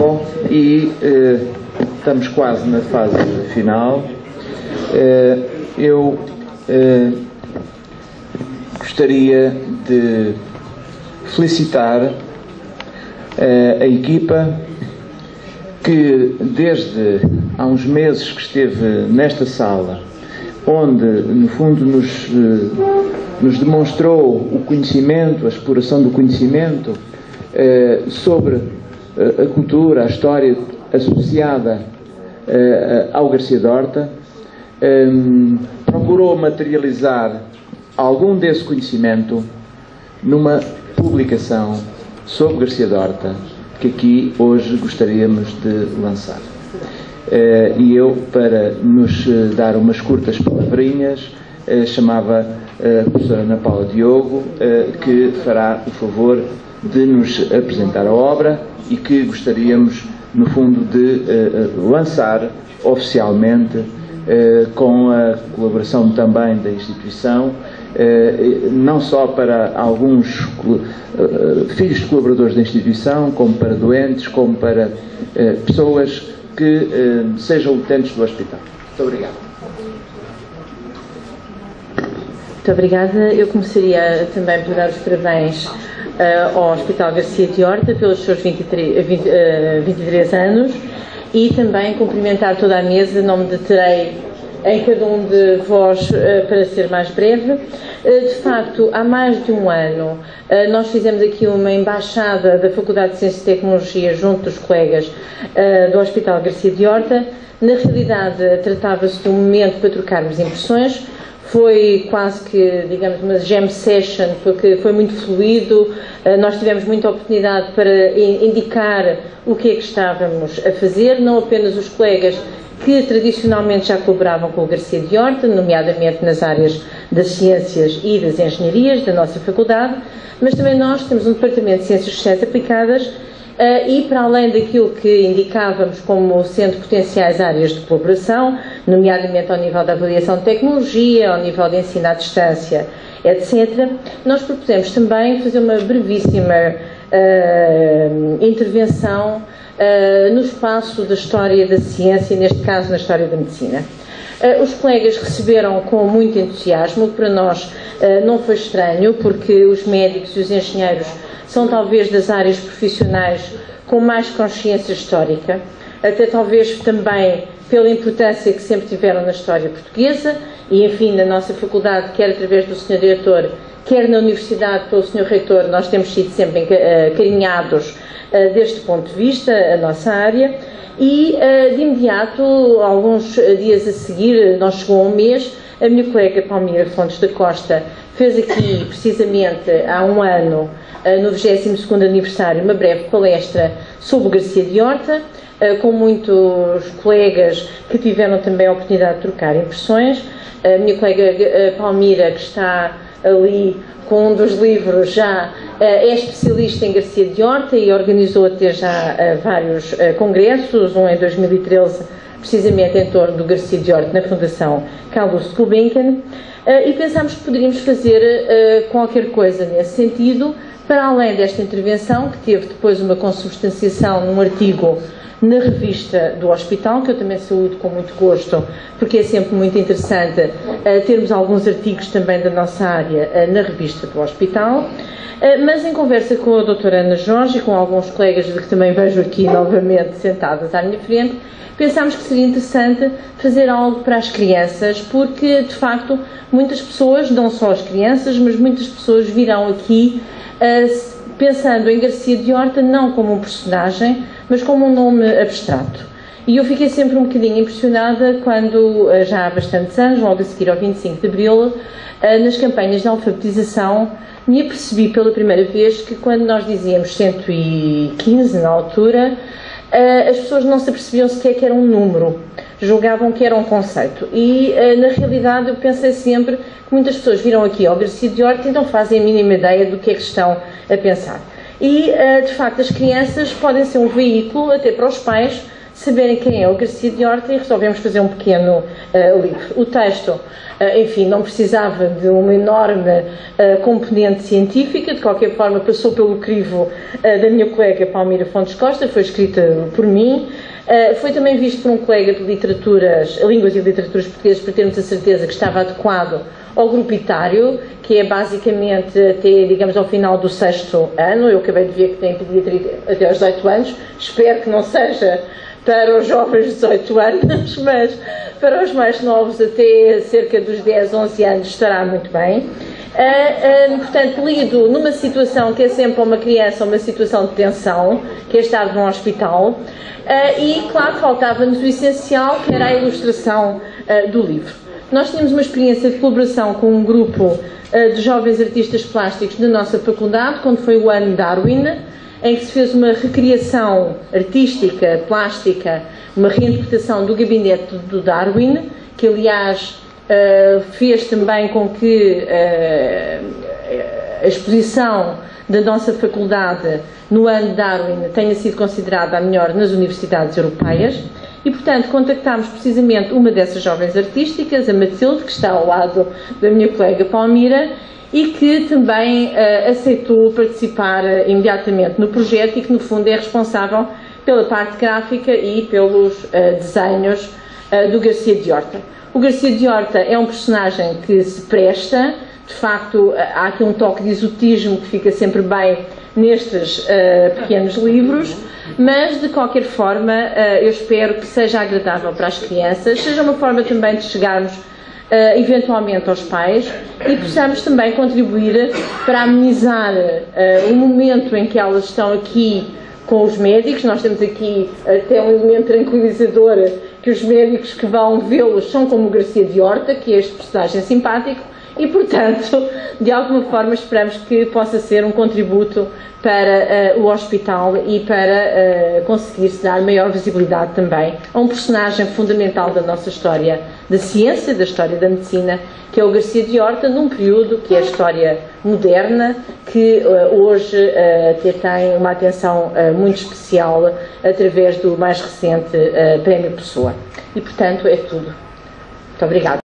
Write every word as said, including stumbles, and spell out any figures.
Bom, e eh, estamos quase na fase final. Eh, eu eh, gostaria de felicitar eh, a equipa que desde há uns meses que esteve nesta sala, onde no fundo nos, eh, nos demonstrou o conhecimento, a exploração do conhecimento eh, sobre eh, a cultura, a história associada eh, ao Garcia de Horta, eh, procurou materializar algum desse conhecimento numa publicação sobre Garcia de Horta, que aqui hoje gostaríamos de lançar. Uh, e eu, para nos uh, dar umas curtas palavrinhas, uh, chamava uh, a professora Ana Paula Diogo, uh, que fará o favor de nos apresentar a obra e que gostaríamos, no fundo, de uh, lançar oficialmente, uh, com a colaboração também da instituição, uh, não só para alguns uh, filhos de colaboradores da instituição, como para doentes, como para uh, pessoas que eh, sejam utentes do hospital. Muito obrigado. Muito obrigada. Eu começaria também por dar os parabéns uh, ao Hospital Garcia de Horta pelos seus vinte e três, vinte, uh, vinte e três anos e também cumprimentar toda a mesa. Não me deterei em cada um de vós uh, para ser mais breve. Uh, de facto, há mais de um ano uh, nós fizemos aqui uma embaixada da Faculdade de Ciências e Tecnologia junto dos colegas uh, do Hospital Garcia de Horta. Na realidade, tratava-se de um momento para trocarmos impressões. Foi quase que, digamos, uma jam session, porque foi muito fluido. Uh, nós tivemos muita oportunidade para indicar o que é que estávamos a fazer, não apenas os colegas que tradicionalmente já colaboravam com o Garcia de Horta, nomeadamente nas áreas das ciências e das engenharias da nossa faculdade, mas também nós temos um departamento de ciências sociais aplicadas uh, e, para além daquilo que indicávamos como sendo potenciais áreas de colaboração, nomeadamente ao nível da avaliação de tecnologia, ao nível de ensino à distância, etcétera, nós propusemos também fazer uma brevíssima uh, intervenção Uh, no espaço da história da ciência, neste caso na história da medicina. Uh, os colegas receberam com muito entusiasmo, que para nós uh, não foi estranho, porque os médicos e os engenheiros são talvez das áreas profissionais com mais consciência histórica, até talvez também pela importância que sempre tiveram na história portuguesa e, enfim, na nossa faculdade, quer através do senhor Diretor, quer na Universidade pelo senhor Reitor, nós temos sido sempre acarinhados uh, deste ponto de vista, a nossa área, e uh, de imediato, alguns dias a seguir, não chegou um mês, a minha colega Palmira Fontes da Costa fez aqui, precisamente há um ano, uh, no vigésimo segundo aniversário, uma breve palestra sobre o Garcia de Horta, uh, com muitos colegas que tiveram também a oportunidade de trocar impressões. A minha colega uh, Palmira, que está ali com um dos livros, já uh, é especialista em Garcia de Horta e organizou até já uh, vários uh, congressos, um em dois mil e treze, precisamente em torno do Garcia de Horta, na Fundação Carlos Gulbenkian, uh, e pensámos que poderíamos fazer uh, qualquer coisa nesse sentido, para além desta intervenção, que teve depois uma consubstanciação num artigo na revista do hospital, que eu também saúdo com muito gosto, porque é sempre muito interessante uh, termos alguns artigos também da nossa área uh, na revista do hospital, uh, mas em conversa com a doutora Ana Jorge e com alguns colegas de que também vejo aqui novamente sentadas à minha frente, pensámos que seria interessante fazer algo para as crianças, porque de facto muitas pessoas, não só as crianças, mas muitas pessoas virão aqui uh, pensando em Garcia de Horta não como um personagem, mas como um nome abstrato. E eu fiquei sempre um bocadinho impressionada quando, já há bastantes anos, logo a seguir ao vinte e cinco de Abril, nas campanhas de alfabetização, me apercebi pela primeira vez que quando nós dizíamos cento e quinze na altura, as pessoas não se apercebiam sequer que era um número, julgavam que era um conceito. E, na realidade, eu pensei sempre que muitas pessoas viram aqui ao Garcia de Horta e não fazem a mínima ideia do que é que estão a pensar. E, de facto, as crianças podem ser um veículo, até para os pais, saberem quem é o Garcia de Horta, e resolvemos fazer um pequeno uh, livro. O texto, uh, enfim, não precisava de uma enorme uh, componente científica, de qualquer forma passou pelo crivo uh, da minha colega Palmira Fontes Costa, foi escrita por mim. Uh, foi também visto por um colega de literaturas, línguas e literaturas portuguesas, para termos a certeza que estava adequado ao grupo etário, que é basicamente até, digamos, ao final do sexto ano. Eu acabei de ver que tem pediatria até aos dezoito anos, espero que não seja para os jovens de dezoito anos, mas para os mais novos até cerca dos dez, onze anos estará muito bem. Uh, uh, portanto, lido numa situação que é sempre uma criança, uma situação de tensão, que é estar num hospital, uh, e claro, faltava-nos o essencial, que era a ilustração uh, do livro. Nós tínhamos uma experiência de colaboração com um grupo uh, de jovens artistas plásticos da nossa faculdade, quando foi o ano Darwin, em que se fez uma recriação artística, plástica, uma reinterpretação do gabinete do Darwin, que aliás Uh, fez também com que uh, a exposição da nossa faculdade no ano de Darwin tenha sido considerada a melhor nas universidades europeias, e portanto contactámos precisamente uma dessas jovens artísticas, a Matilde, que está ao lado da minha colega Palmira, e que também uh, aceitou participar uh, imediatamente no projeto, e que no fundo é responsável pela parte gráfica e pelos uh, desenhos uh, do Garcia de Horta. O Garcia de Horta é um personagem que se presta, de facto há aqui um toque de exotismo que fica sempre bem nestes uh, pequenos livros, mas de qualquer forma uh, eu espero que seja agradável para as crianças, seja uma forma também de chegarmos uh, eventualmente aos pais, e possamos também contribuir para amenizar uh, o momento em que elas estão aqui com os médicos. Nós temos aqui até um elemento tranquilizador, que os médicos que vão vê-los são como o Garcia de Horta, que é este personagem simpático, e portanto, de alguma forma esperamos que possa ser um contributo para uh, o hospital e para uh, conseguir-se dar maior visibilidade também a um personagem fundamental da nossa história da ciência, da história da medicina, que é o Garcia de Horta, num período que é a história moderna, que uh, hoje uh, tem uma atenção uh, muito especial através do mais recente uh, Prémio Pessoa. E portanto é tudo. Muito obrigada.